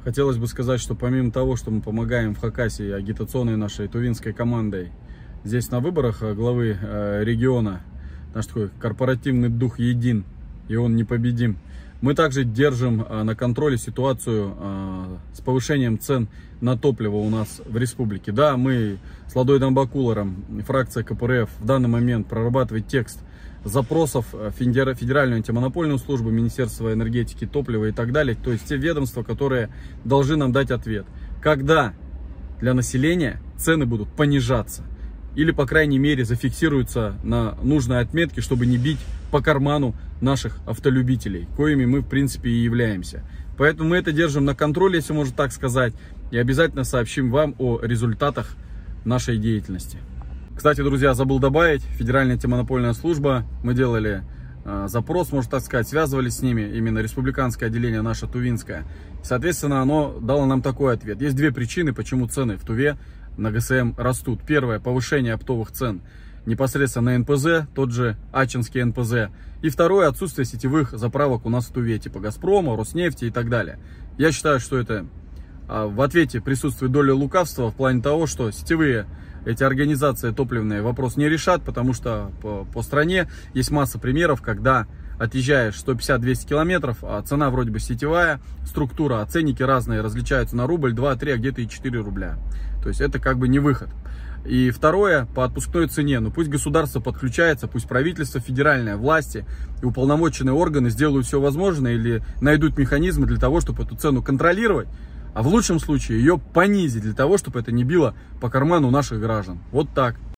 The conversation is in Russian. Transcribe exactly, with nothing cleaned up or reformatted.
Хотелось бы сказать, что помимо того, что мы помогаем в Хакасии агитационной нашей тувинской командой, здесь на выборах главы э, региона наш такой корпоративный дух един, и он непобедим. Мы также держим э, на контроле ситуацию э, с повышением цен на топливо у нас в республике. Да, мы с Ладой Дамбакуларом, фракция ка пэ эр эф, в данный момент прорабатывает текст запросов Федеральную антимонопольную службу, Министерство энергетики, топлива и так далее. То есть те ведомства, которые должны нам дать ответ, когда для населения цены будут понижаться. Или, по крайней мере, зафиксируются на нужной отметке, чтобы не бить по карману наших автолюбителей, коими мы, в принципе, и являемся. Поэтому мы это держим на контроле, если можно так сказать, и обязательно сообщим вам о результатах нашей деятельности. Кстати, друзья, забыл добавить, Федеральная антимонопольная служба, мы делали э, запрос, можно так сказать, связывались с ними, именно республиканское отделение наше, тувинское. Соответственно, оно дало нам такой ответ. Есть две причины, почему цены в Туве на гэ эс эм растут. Первое, повышение оптовых цен непосредственно на эн пэ зэ, тот же Ачинский эн пэ зэ. И второе, отсутствие сетевых заправок у нас в Туве, типа Газпрома, Роснефти и так далее. Я считаю, что это э, в ответе присутствует доля лукавства в плане того, что сетевые эти организации топливные вопрос не решат, потому что по, по стране есть масса примеров, когда отъезжаешь сто пятьдесят — двести километров, а цена вроде бы сетевая, структура, а ценники разные, различаются на рубль, два, три, а где-то и четыре рубля. То есть это как бы не выход. И второе, по отпускной цене, ну пусть государство подключается, пусть правительство, федеральные власти и уполномоченные органы сделают все возможное или найдут механизмы для того, чтобы эту цену контролировать, а в лучшем случае ее понизить для того, чтобы это не било по карману наших граждан. Вот так.